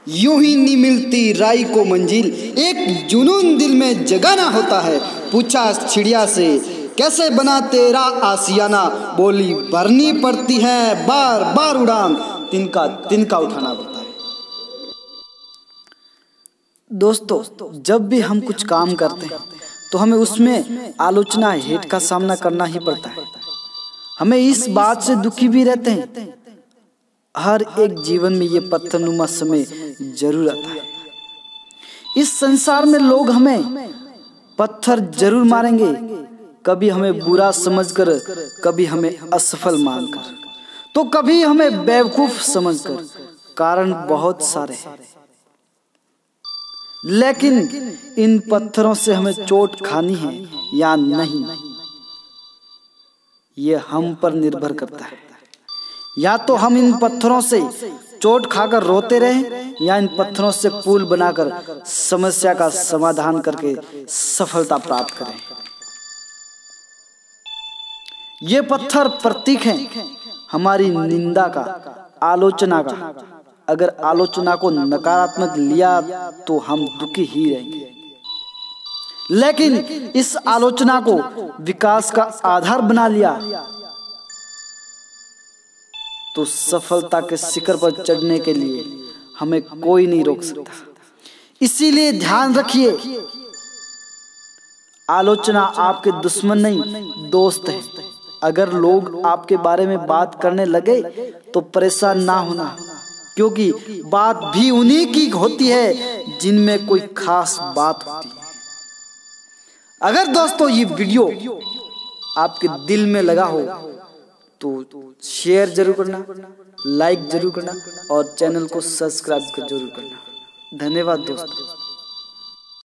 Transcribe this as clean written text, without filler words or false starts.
यूं ही नहीं मिलती राई को मंजिल, एक जुनून दिल में जगाना होता है। पूछा चिड़िया से कैसे बना तेरा आशियाना, बोली भरनी पड़ती है बार बार उड़ान, तिनका तिनका उठाना पड़ता है। दोस्तों, जब भी हम कुछ काम करते हैं तो हमें उसमें आलोचना हेट का सामना करना ही पड़ता है। हमें इस बात से दुखी भी रहते हैं। हर एक जीवन में ये पत्थरनुमा समय जरूर आता है। इस संसार में लोग हमें पत्थर जरूर मारेंगे, कभी हमें बुरा समझकर, कभी हमें असफल मानकर, तो कभी हमें बेवकूफ समझकर। कारण बहुत सारे हैं, लेकिन इन पत्थरों से हमें चोट खानी है या नहीं, ये हम पर निर्भर करता है। या तो हम इन पत्थरों से चोट खाकर रोते रहें, या इन पत्थरों से पुल बनाकर समस्या का समाधान करके सफलता प्राप्त करें। ये पत्थर प्रतीक हैं हमारी निंदा का, आलोचना का। अगर आलोचना को नकारात्मक लिया तो हम दुखी ही रहेंगे, लेकिन इस आलोचना को विकास का आधार बना लिया तो सफलता के शिखर पर चढ़ने के लिए हमें कोई नहीं रोक सकता। इसीलिए ध्यान रखिए, आलोचना आपके दुश्मन नहीं, दोस्त है। अगर लोग आपके बारे में बात करने लगे तो परेशान ना होना, क्योंकि बात भी उन्हीं की होती है जिनमें कोई खास बात होती है। अगर दोस्तों ये वीडियो आपके दिल में लगा हो तो शेयर जरूर करना, लाइक जरूर करना और चैनल को सब्सक्राइब जरूर करना। धन्यवाद दोस्तों।